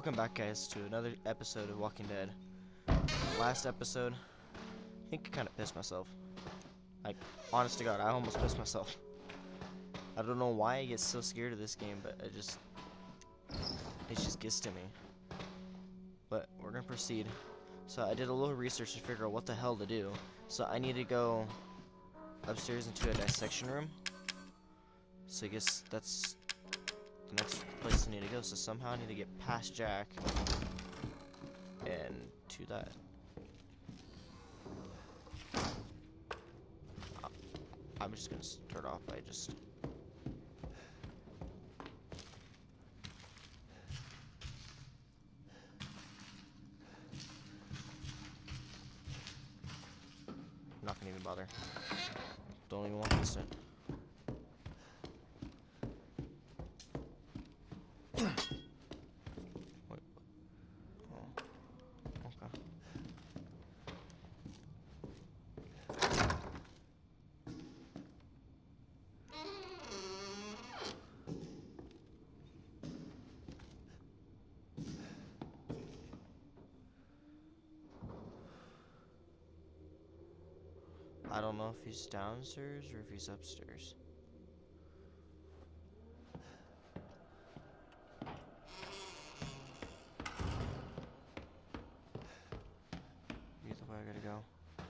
Welcome back, guys, to another episode of Walking Dead. Last episode, I think I kind of pissed myself. Like, honest to God, I almost pissed myself. I don't know why I get so scared of this game, but it just gets to me. But we're gonna proceed. So I did a little research to figure out what the hell to do. So I need to go upstairs into a dissection room. So I guess that's the next place I need to go. So somehow I need to get past Jack and to that. I'm just gonna start off by just not gonna even bother. Don't even want to listen. Wait. Oh. Okay. I don't know if he's downstairs or if he's upstairs. Either way, I gotta go.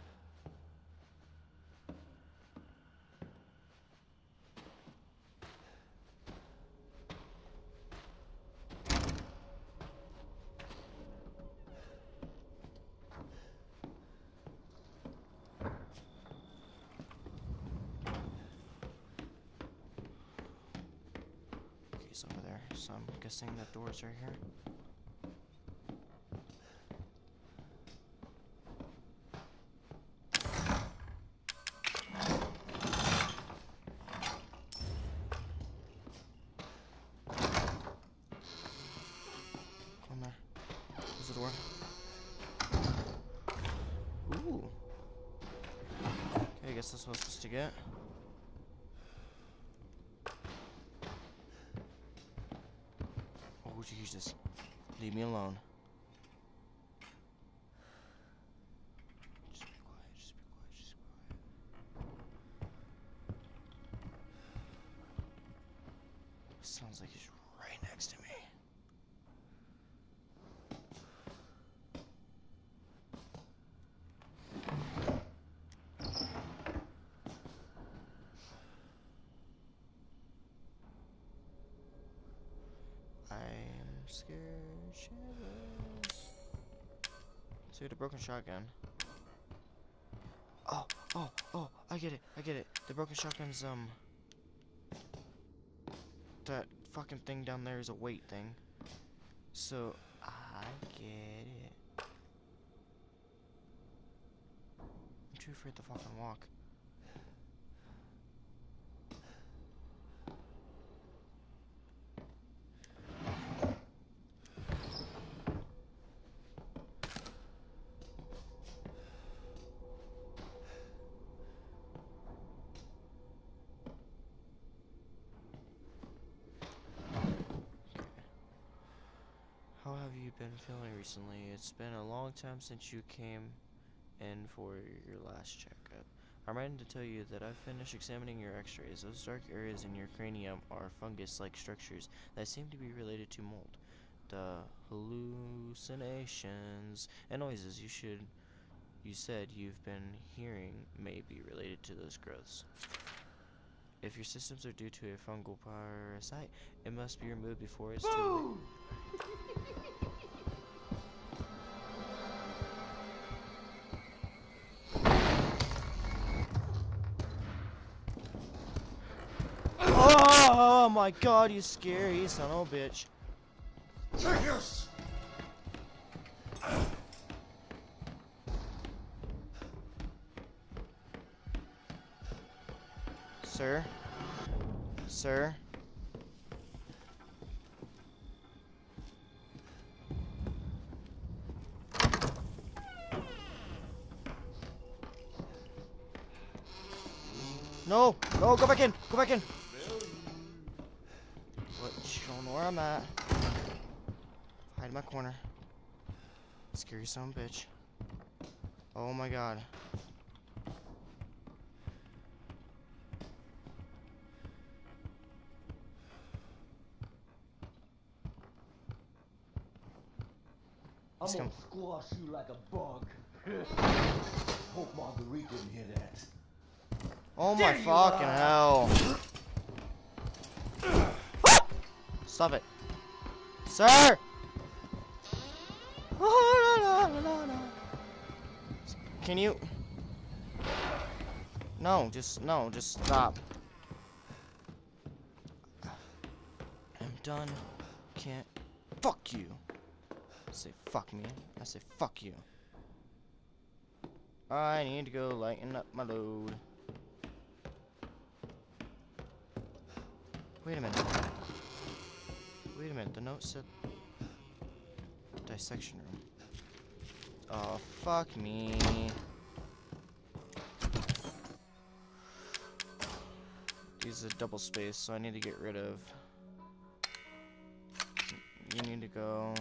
He's over there, so I'm guessing that door's right here. Come there. There's the door. Ooh. Okay, I guess that's what I'm supposed to get. Oh, Jesus. Leave me alone. Just be quiet, just be quiet, just be quiet. Sounds like he's right next to me. I'm scared shitless. See the broken shotgun. Oh, I get it. The broken shotgun's, that fucking thing down there is a weight thing. So, I get it. I'm too afraid to fucking walk. How have you been feeling recently? It's been a long time since you came in for your last checkup. I'm writing to tell you that I've finished examining your x-rays. Those dark areas in your cranium are fungus-like structures that seem to be related to mold. The hallucinations and noises you said you've been hearing may be related to those growths. If your symptoms are due to a fungal parasite, it must be removed before it's too late. Oh my God, you scary son of a bitch. Sir? Sir? No! No, go back in! Go back in! What? Show them where I'm at. Hide in my corner. Scary son of a bitch. Oh my god. I'm gonna squash you like a bug. Hope Marguerite didn't hear that. Oh my fucking hell. Stop it. Sir! Can you? No, just stop. I'm done. Can't. Fuck you. I say fuck me. I say fuck you. I need to go lighten up my load. Wait a minute. Wait a minute. The note said dissection room. Oh, fuck me. Use a double space, so I need to get rid of. You need to go.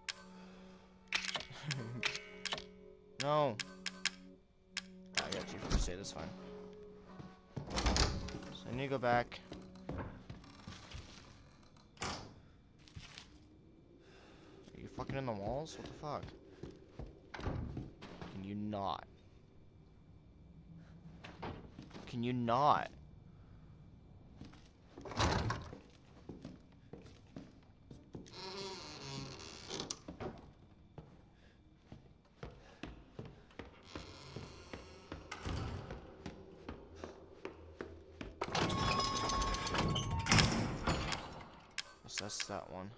No. I got you first aid, that's fine. So I need to go back. Are you fucking in the walls? What the fuck? Can you not? Can you not? So that's that one.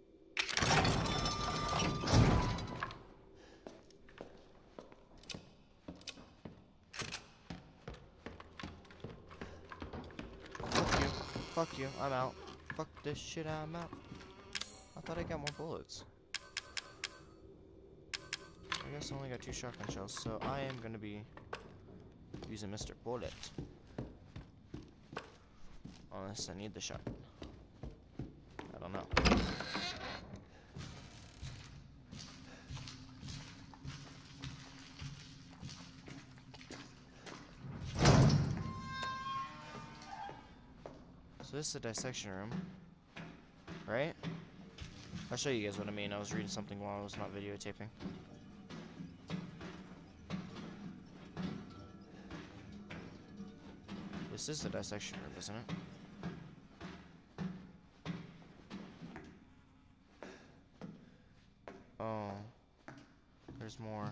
Fuck you, I'm out. Fuck this shit, I'm out. I thought I got more bullets. I guess I only got 2 shotgun shells, so I am gonna be using Mr. Bullet. Unless I need the shotgun. I don't know. So this is the dissection room, right? I'll show you guys what I mean. I was reading something while I was not videotaping. This is the dissection room, isn't it? Oh, there's more.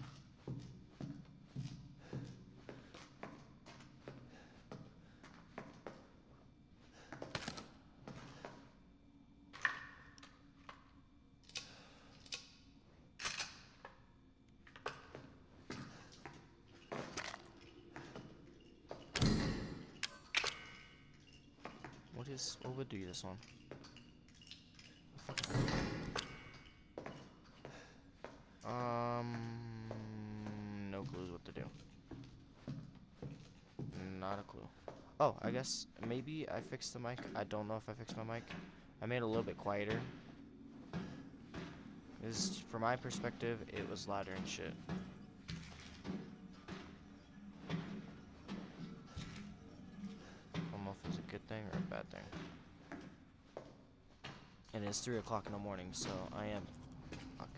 What would do this one? No clues what to do. Not a clue. Oh, I guess maybe I fixed the mic. I don't know if I fixed my mic. I made it a little bit quieter. From my perspective, it was louder and shit. I don't know if it's a good thing or a bad thing. And it's 3 o'clock in the morning, so I am. Fuck.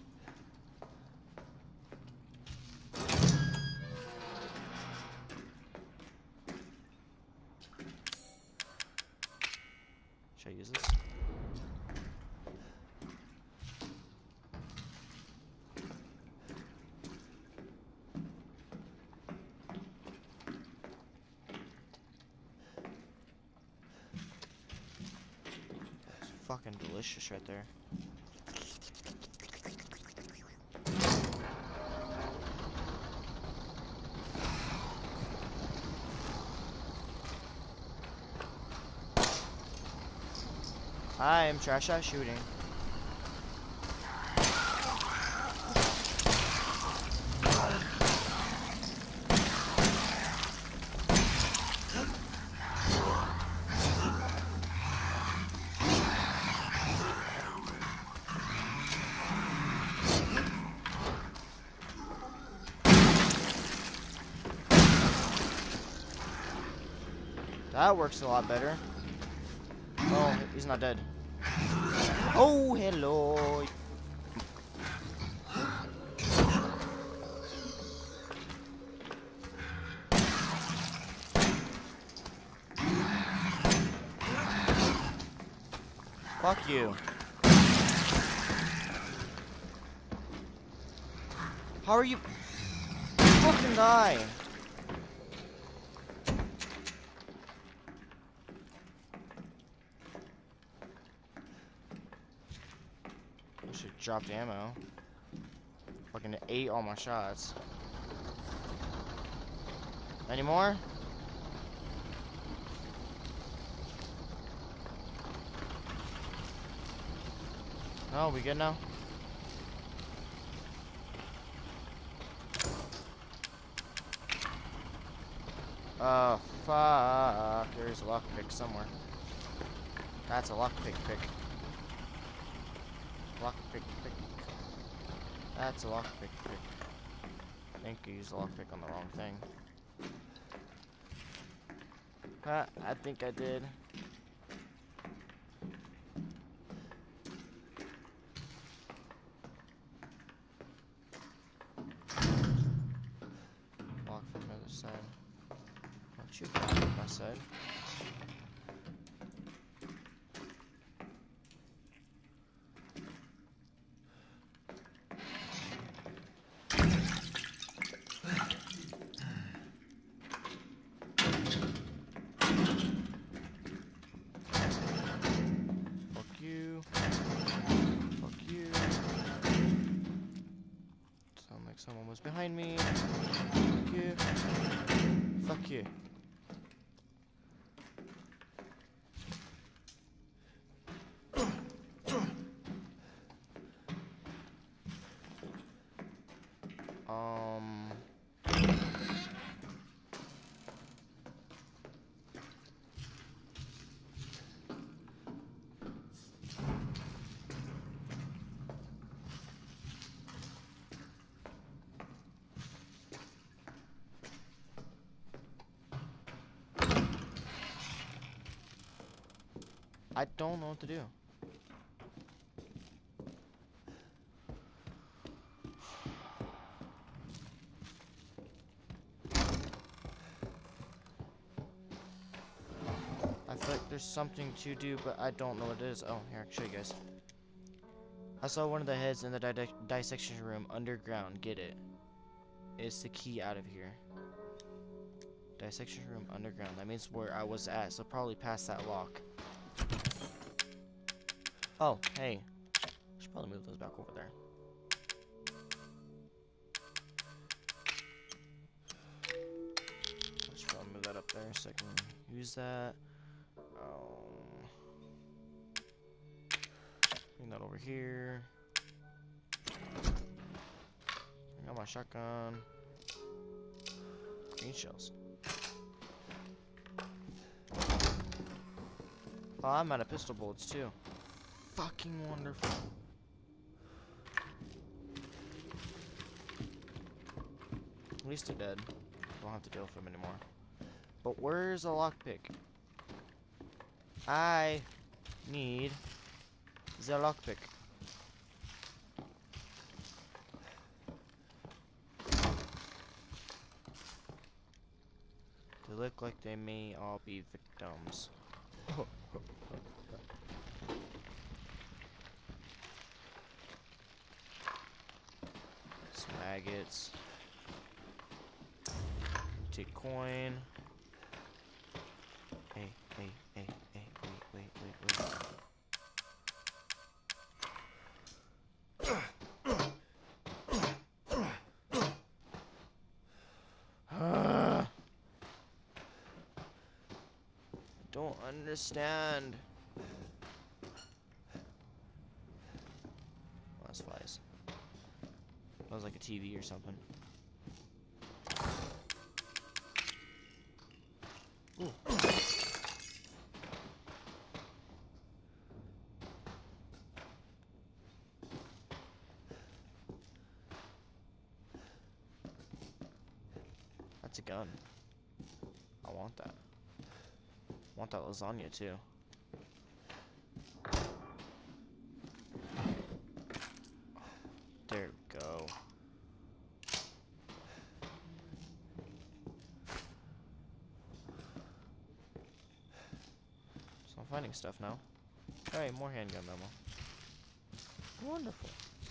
Should I use this? Fucking delicious right there. I am trash at shooting. That works a lot better. Oh, he's not dead. Oh, hello. Fuck you. How are you? Fucking die. I should drop the ammo. Fucking ate all my shots. Any more? No, we good now? Oh, fuck. There's a lockpick somewhere. That's a lockpick pick. Lockpick pick. That's a lockpick pick. I think you used a lockpick on the wrong thing. I think I did. Lock from the other side. Don't you come on my side. Someone was behind me. Fuck you. Fuck you. I don't know what to do. I feel like there's something to do, but I don't know what it is. Oh, here, I can show you guys. I saw one of the heads in the dissection room underground. Get it? It's the key out of here. Dissection room underground. That means where I was at, so probably past that lock. Oh, hey. I should probably move those back over there. I should probably move that up there so I can use that. Bring that over here. Bring out my shotgun. Green shells. Oh, I'm out of pistol bullets too. Fucking wonderful. At least they're dead. Don't have to deal with them anymore. But where's a lockpick? I need the lockpick. They look like they may all be victims. Some maggots. Take coin. Hey, wait. Don't understand. Oh, that's flies. That was like a TV or something. Ooh. That's a gun. I want that. Want that lasagna too. There we go. So I'm finding stuff now. Hey, more handgun ammo. Wonderful.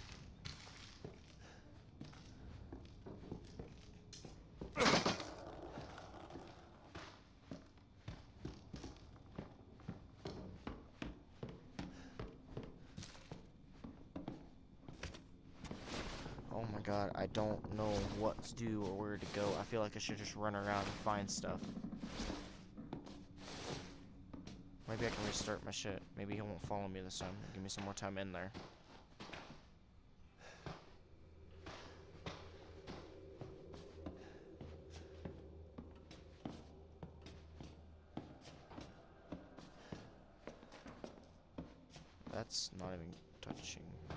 Oh my god, I don't know what to do or where to go. I feel like I should just run around and find stuff. Maybe I can restart my shit. Maybe he won't follow me this time. Give me some more time in there. That's not even touching that.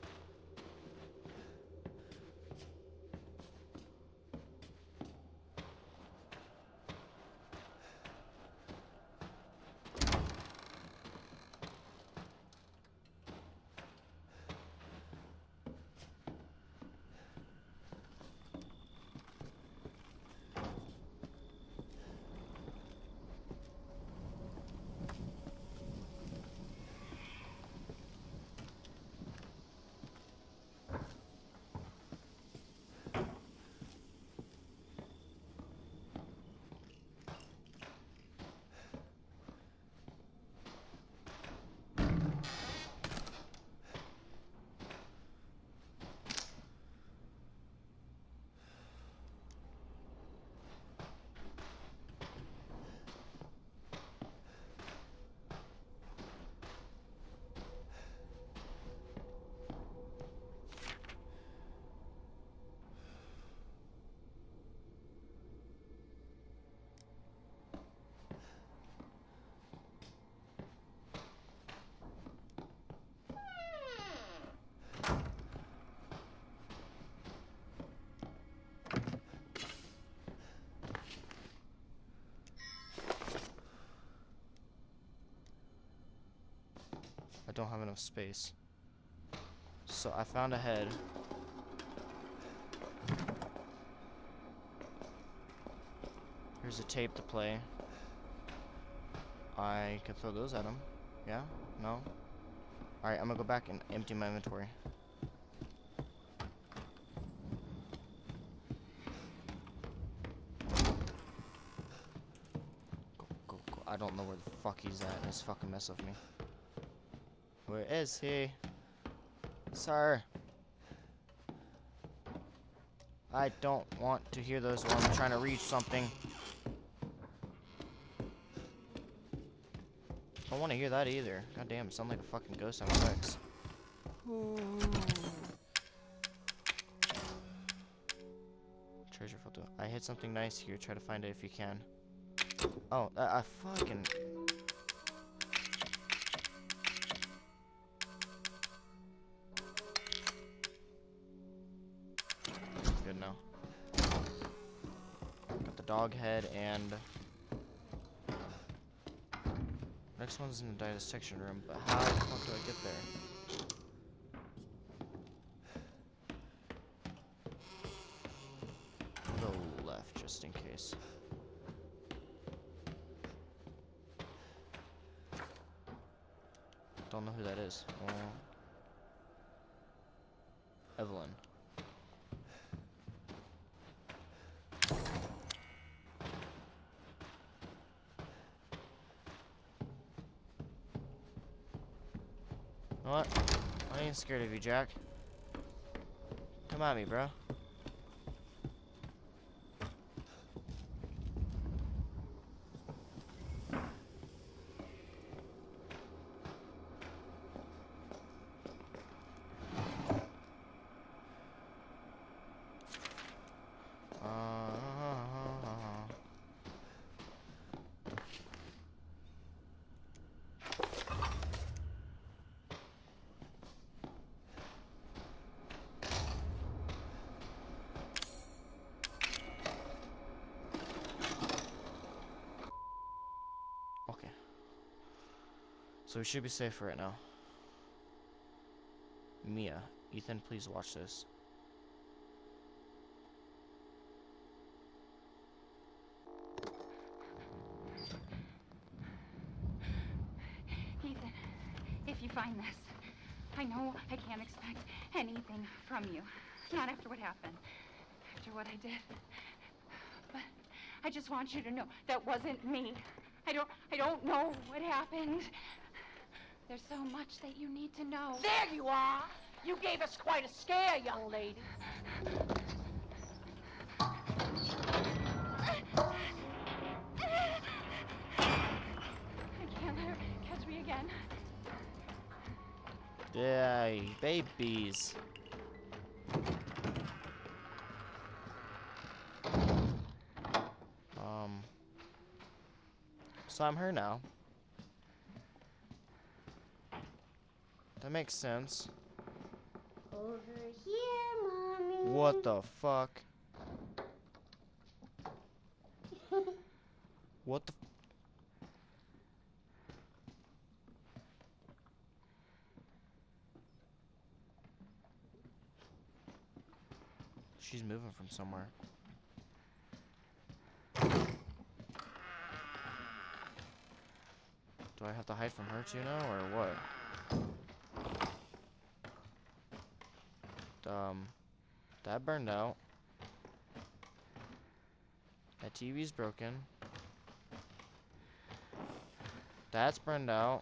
I don't have enough space. So I found a head. Here's a tape to play. I could throw those at him. Yeah? No? Alright, I'm gonna go back and empty my inventory. Go. I don't know where the fuck he's at. He's fucking mess with me. Where is he? Sir. I don't want to hear those while I'm trying to reach something. I don't want to hear that either. God damn, it sounds like a fucking ghost on sex. Treasure photo. I hit something nice here. Try to find it if you can. Oh, I fucking... Good now. Got the dog head and... Next one's in the dissection room, but how the fuck do I get there? Go left, just in case. Don't know who that is. Well, Evelyn. You know what? I ain't scared of you, Jack. Come at me, bro. So we should be safe right now. Mia, Ethan, please watch this. Ethan, if you find this, I know I can't expect anything from you. Not after what happened. After what I did. But I just want you to know that wasn't me. I don't know what happened. There's so much that you need to know. There you are! You gave us quite a scare, young lady. I can't let her catch me again. Yay, babies. So I'm her now. That makes sense. Over here, Mommy. What the fuck? What the? She's moving from somewhere. Do I have to hide from her too now, or what? That burned out. That TV's broken. That's burned out.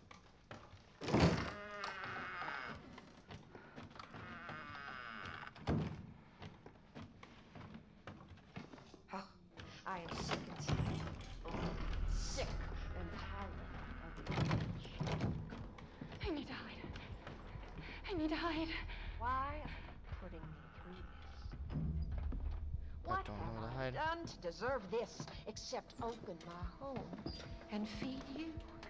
Oh, I am sick and tired. Sick and tired of it. I need to hide. I need to hide. Why are you putting me through this? What don't know where to have I hide. done to deserve this except open my home and feed you?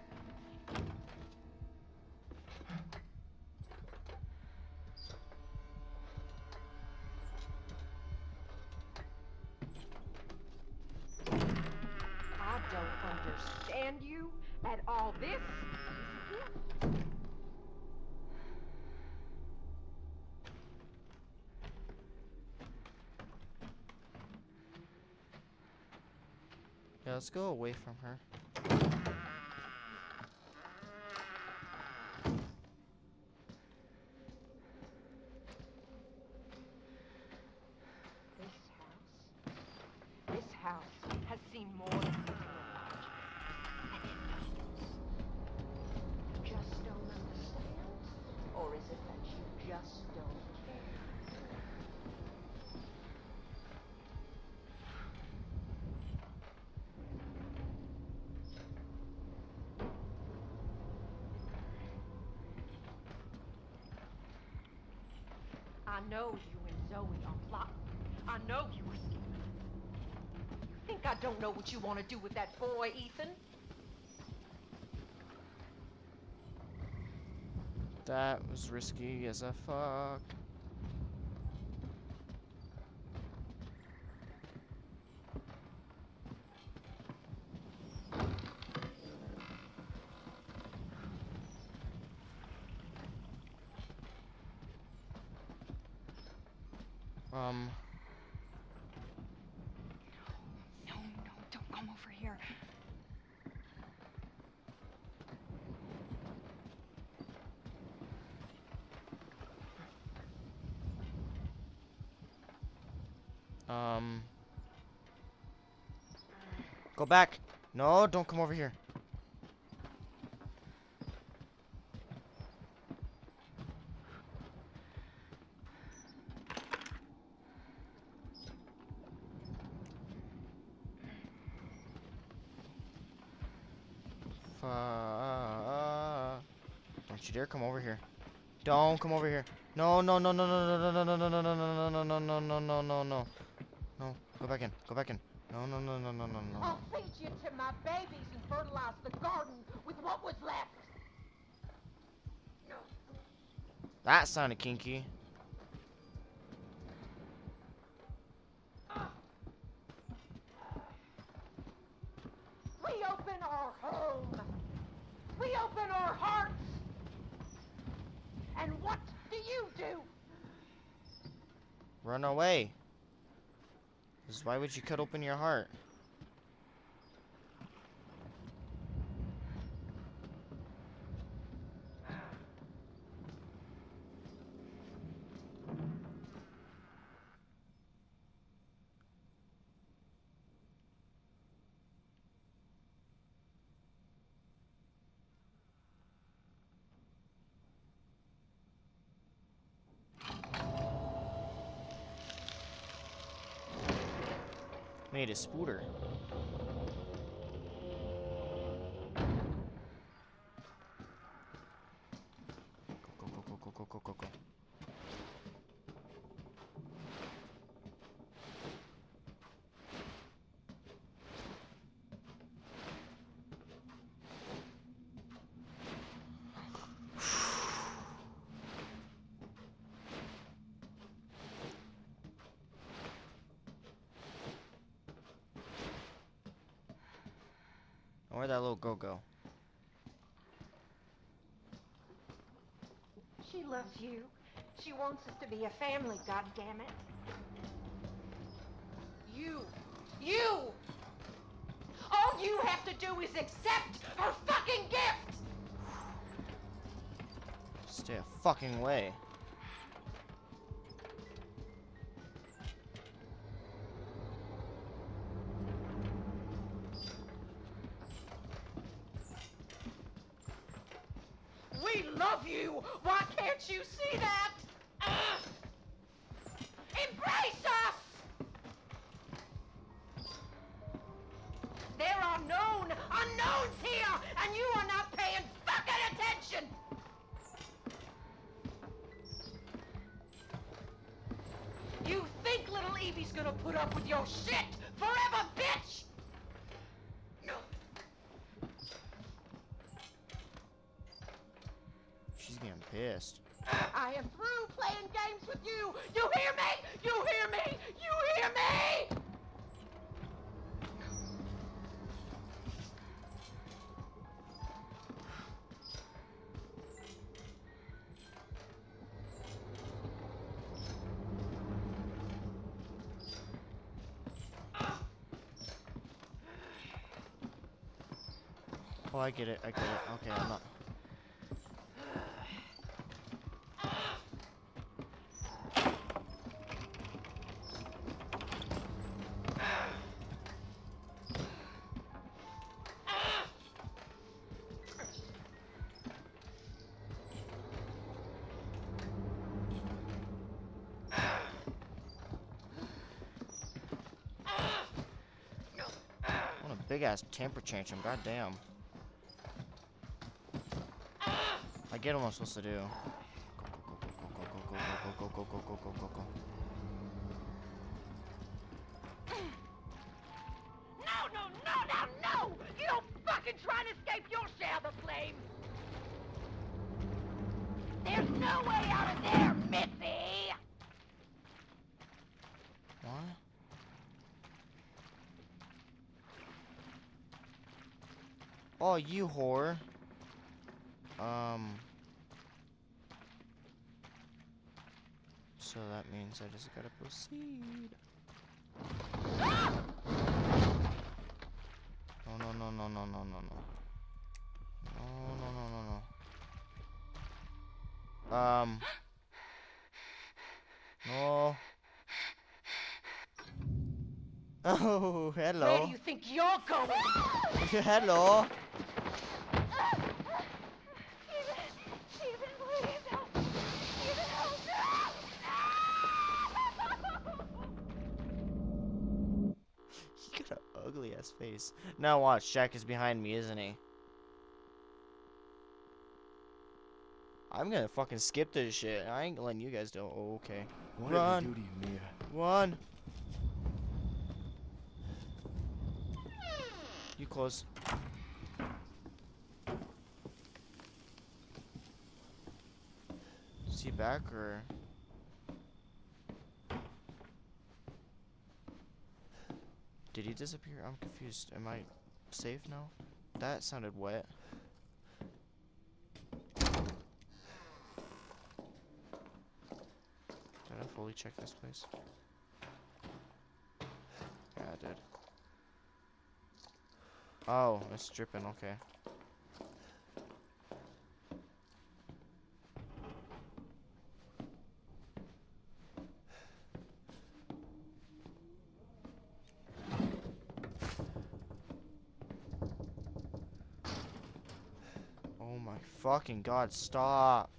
I don't understand you at all. This is a gift. Yeah, let's go away from her. This house has seen more than you can imagine. And it knows. You just don't understand? Or is it that you just don't care? I know you and Zoe are plotting. I know you were scheming. You think I don't know what you want to do with that boy, Ethan? That was risky as a fuck. No, don't come over here. Go back. No, don't come over here. Don't you dare come over here. Don't come over here. No, no, no, no, no, no, no, no, no, no, no, no, no, no, no, no, no, no, no. No, go back in. Go back in. No, no, no, no, no, no, no. I'll feed you to my babies and fertilize the garden with what was left. No. That sounded kinky. We open our home. We We open our hearts. And what do? Run away. 'Cause why would you cut open your heart? Made a spooter. Go. Where'd that little girl go? She loves you. She wants us to be a family, goddammit. You! All you have to do is accept her fucking gift! Stay a fucking way. We love you! Why can't you see that? Embrace us! There are known unknowns here, and you are not paying fucking attention! You think little Evie's gonna put up with your shit forever, bitch? No. She's getting pissed. I am through playing games with you! You hear me? You hear me? You hear me? Oh, I get it. Okay, I'm not. What a big ass temper tantrum, goddamn. I get what I'm supposed to do. Go. No! You don't fucking try to escape your share of the flames! There's no way out of there, Missy! What? Oh, you whore. So that means I just gotta proceed. No. No. Oh, hello. Where do you think you're going? Hello. Stephen, please help. Stephen, help. You got an ugly ass face. Now watch, Jack is behind me, isn't he? I'm gonna fucking skip this shit. I ain't letting you guys do. Oh, okay. What Run. did they do to you, Mia? Run. You close. Is he back or? Did he disappear? I'm confused. Am I safe now? That sounded wet. Did I fully check this place? Yeah, I did. Oh, it's dripping, okay. Oh my fucking god, stop!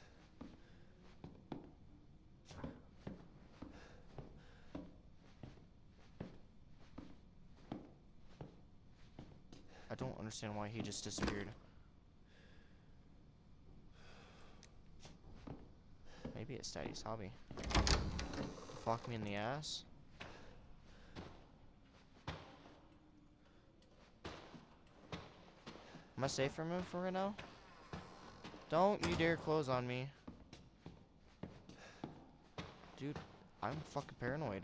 I don't understand why he just disappeared. Maybe it's Daddy's hobby. Fuck me in the ass? Am I safe from him for right now? Don't you dare close on me. Dude, I'm fucking paranoid.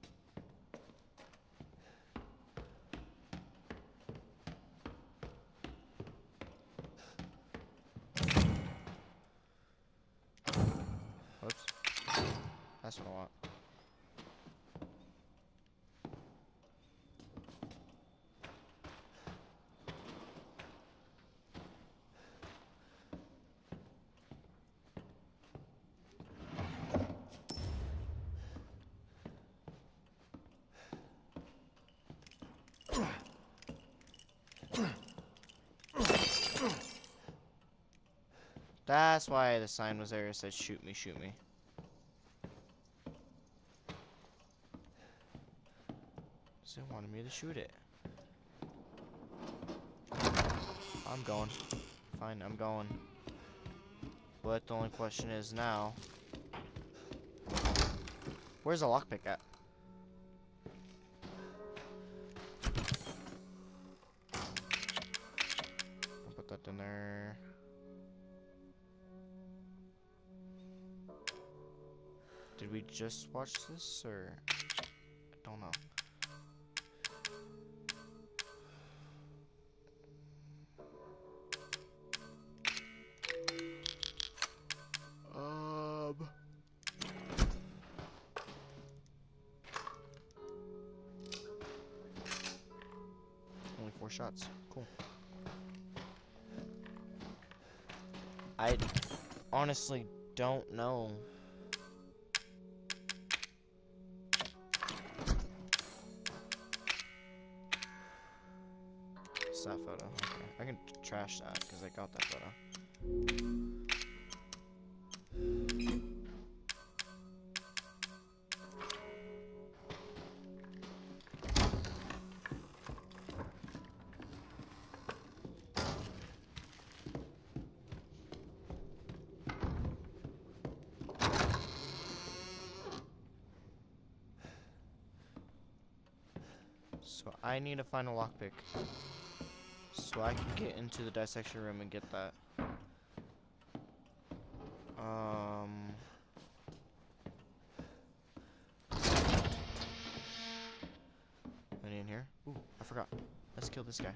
Whoops. That's what I want. That's why the sign was there. It said, shoot me, shoot me. So it wanted me to shoot it. I'm going. Fine, I'm going. But the only question is now, where's the lockpick at? I'll put that in there. Did we just watch this, or I don't know. Only 4 shots. Cool. I honestly don't know. It's that photo. Okay. I can trash that because I got that photo. So I need to find a lockpick so I can get into the dissection room and get that. Any in here? Ooh, I forgot. Let's kill this guy.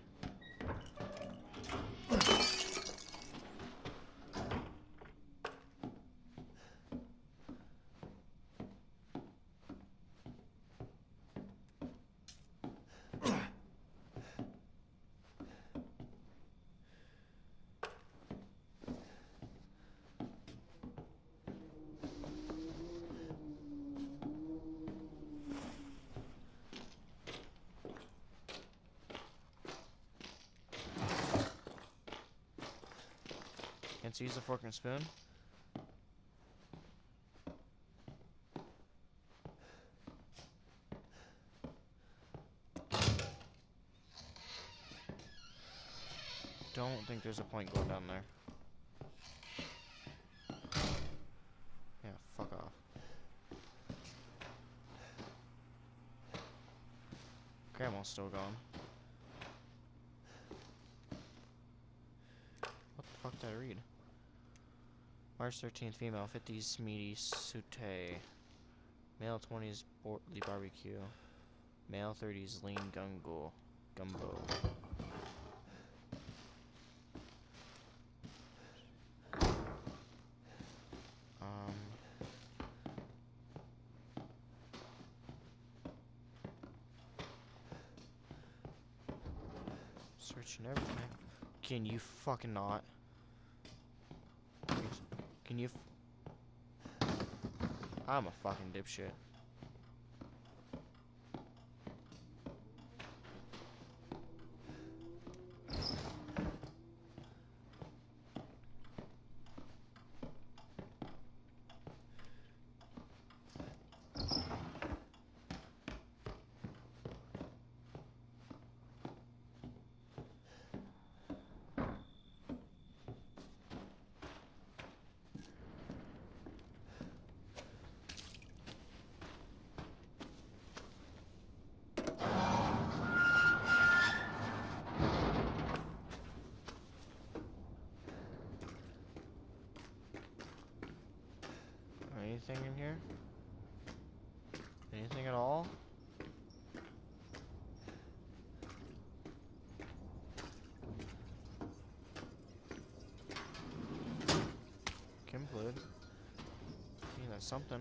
Can't use a fork and spoon. Don't think there's a point going down there. Yeah, fuck off. Grandma's still gone. What the fuck did I read? March 13th, female, 50s meaty sauté. Male 20s Bortley barbecue. Male 30s lean gumbo. Searching everything. Can you fucking not? Can you? I'm a fucking dipshit. Anything in here? Anything at all? Chem fluid. Yeah, that's something.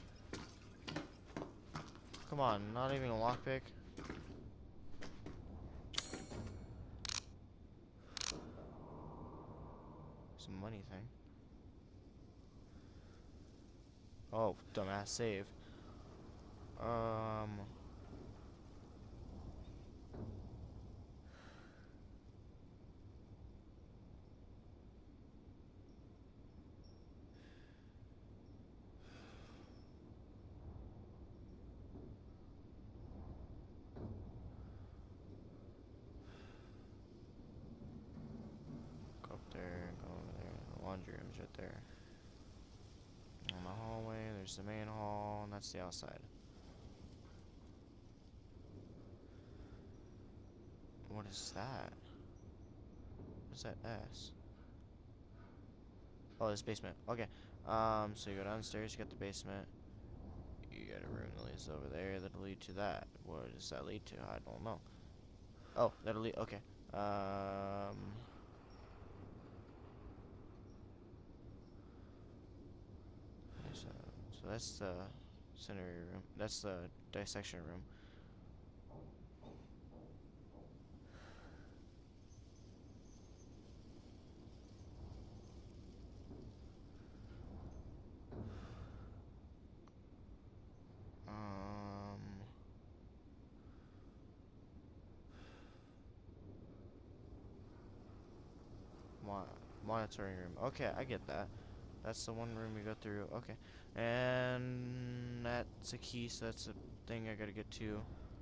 Come on, not even a lockpick. Some money thing. Oh, dumbass save. Go up there, go over there. The laundry room's right there. On the hallway, there's the main hall, and that's the outside. What is that? What's that S? Oh, this basement. Okay. So you go downstairs, you got the basement. You got a room that leads over there that'll lead to that. What does that lead to? I don't know. Oh, that'll lead. Okay. So that's the center room. That's the dissection room. Monitoring room. Okay, I get that. That's the one room we go through. Okay. And that's a key, so that's a thing I gotta get to.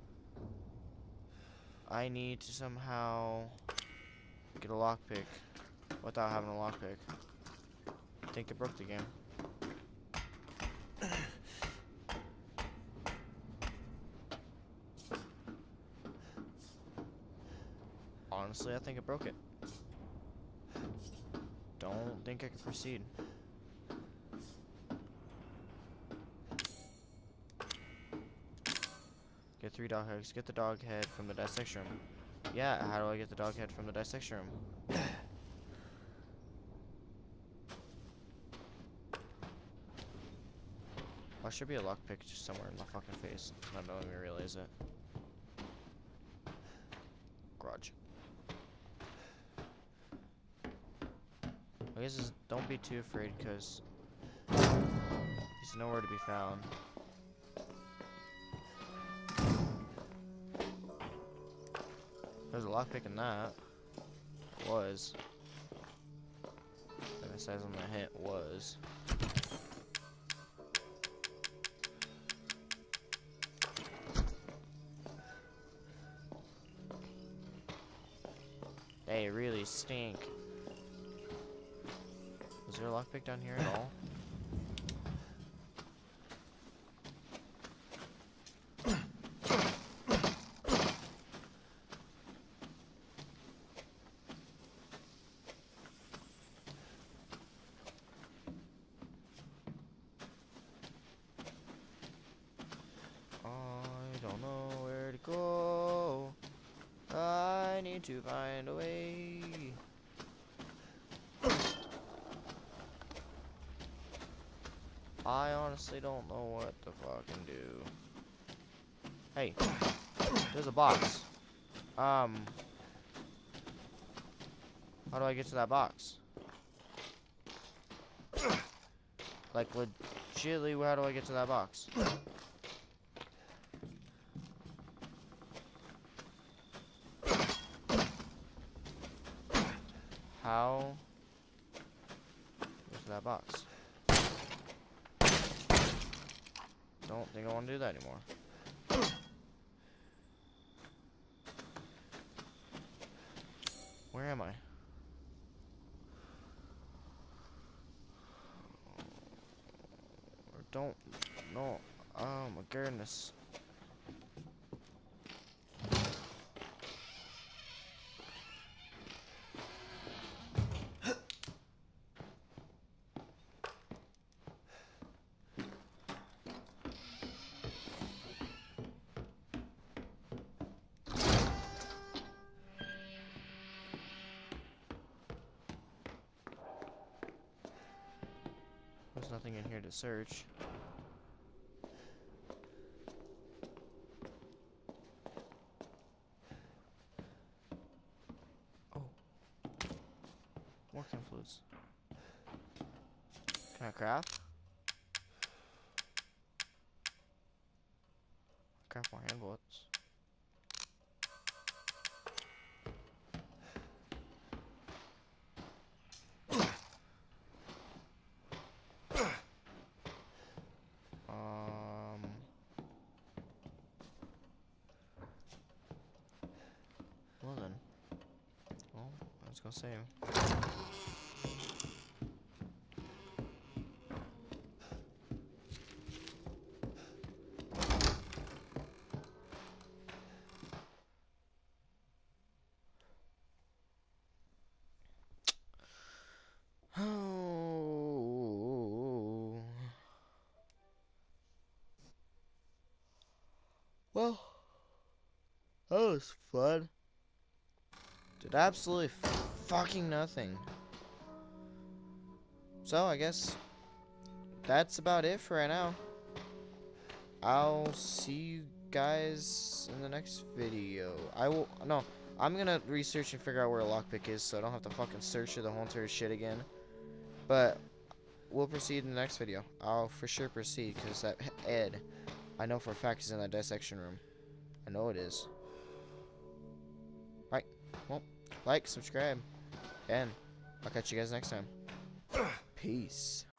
I need to somehow get a lockpick without having a lockpick. I think I broke the game. Honestly, I think I broke it. Don't think I can proceed. Get 3 dog heads. Get the dog head from the dissection room. Yeah, how do I get the dog head from the dissection room? There should be a lockpick just somewhere in my fucking face. I don't even realize it. Garage. I guess don't be too afraid, because he's nowhere to be found. There's a lockpick in that. Was. And it says on the hint was. They really stink. Is there a lockpick down here at all? I don't know where to go. I need to find a way. I honestly don't know what to fucking do. Hey, there's a box. How do I get to that box? Like, legitimately, how do I get to that box? How? Get to that box. Don't think I want to do that anymore. Where am I? Or don't. No. Oh my goodness. There's nothing in here to search. Oh. More chem fluids. Can I craft? Craft more hand bullets. Well then. Well, I was gonna say. Oh. Well, that was fun. Did absolutely fucking nothing. So, I guess that's about it for right now. I'll see you guys in the next video. I'm gonna research and figure out where a lockpick is so I don't have to fucking search through the whole entire shit again. But we'll proceed in the next video. I'll for sure proceed because that Ed, I know for a fact, is in that dissection room. I know it is. Alright, well, like, subscribe, and I'll catch you guys next time. Peace.